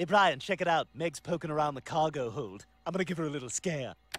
Hey, Brian, check it out. Meg's poking around the cargo hold. I'm gonna give her a little scare.